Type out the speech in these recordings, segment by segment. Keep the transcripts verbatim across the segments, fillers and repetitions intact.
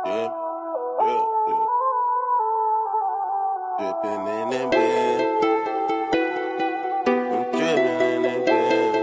Yeah, yeah, yeah. Dripping in that bed. I'm dripping in that bed.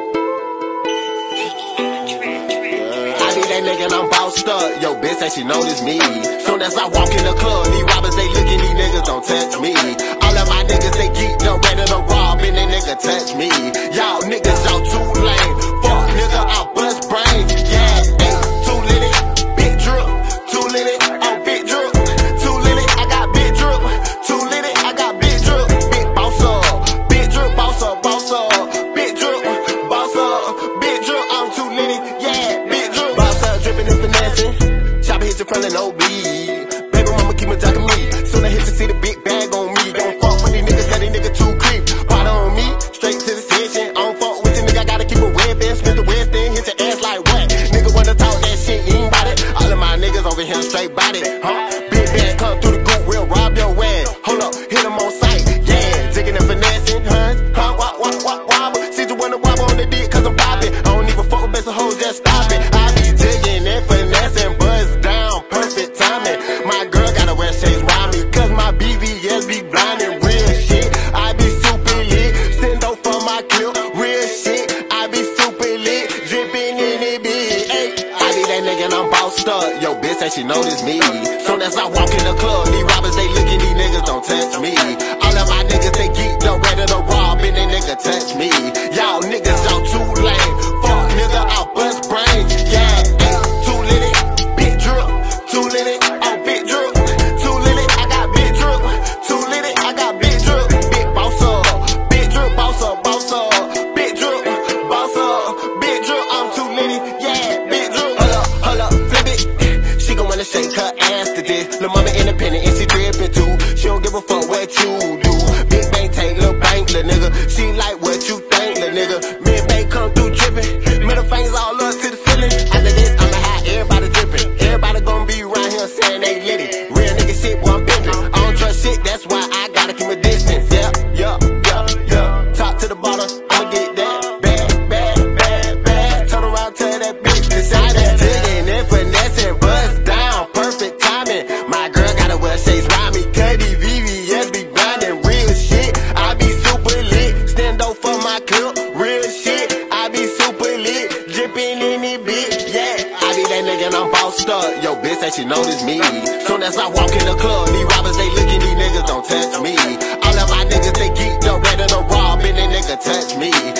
I be that nigga and I'm bossed up. Yo, bitch say she notice me. Soon as I walk in the club, these robbers they looking, these niggas don't touch me. All of my niggas they geeked up, ready to rob, and they nigga touch me. Y'all niggas, y'all too lame. Fuck nigga, I bust brains. Yeah, hey, too litty, big drip, too litty, oh big drip, too litty, I got big drip, too litty, I got big drip, big boss up, big drip, boss up, boss up, big drip, boss up, big drip, I'm too litty, yeah, big drip, boss up, dripping and finessing, chopper hit you from the no bleed, baby mama keep me jocking me, soon I hit you see the big bag on me, don't fuck with these niggas, that these niggas too creep, pot on me, straight to the session, I don't fuck with you nigga, I gotta keep a red band, split the west end, hit your ass like what, nigga wanna talk that shit, you ain't bout it, all of my niggas over here straight bout it, huh, big bag come through the goop, we'll rob your ass, hold up, hit him on sight, yeah, jigging and finessing, huh, huh, wop, wop, wop, wobble, see you wanna wobble on the dick, cause I'm poppin', I don't even fuck with best of hoes, just stop it, I be jigging and finessing, buzz down, perfect timing, my girl gotta wear shades round me, cause my B V S be blinding, real shit, I be super lit, send out for my clip, real shit, I be super lit, dripping in it big, ayy, I be that nigga and I'm bossed up, yo bitch say she notice me, soon as I walk in the club, these robbers they looking, these niggas don't touch me, all of my niggas they geeked up, ready to rob, and they nigga touch me, y'all niggas y'all too lame, fuck nigga I bust brains, yeah, ayy, too litty, big drip, too litty, oh big drip, too litty, I got big drip, too litty, I got big drip, big boss up, big drip, boss up, boss up, big drip, boss up, big drip, I'm too litty, yeah, big drip, hold up, hold up, flip it, she gon' wanna shake her ass to this, lil' mama independent and she drippin' too, she don't give a fuck what you do, big bank take lil' bank, lil' nigga, she like what you think, lil' nigga, mid bank come through drippin', middle fingers all up to the ceiling, after this I'ma have everybody drippin', everybody gon' be around here saying they litty, real nigga shit, boy I'm pimpin', I don't trust shit, that's why I gotta keep a distance, yeah, yeah, yeah, yeah, top to the bottom, I'ma get that, bad, bad, bad, bad, turn around, tell that bitch, decide that, jigging and finessing, buzz down, perfect timing, my girl gotta wear shades round me, Cuddy V V S be grinding, real shit, I be super lit, stand up for my clip, real shit, I be super lit, dripping in it bitch, yeah, I be that nigga and I'm bossed up, yo bitch say she notice me, soon as I walk in the club, these robbers they looking, these niggas don't touch me, all of my niggas they geeked up, ready to rob, and they nigga touch me,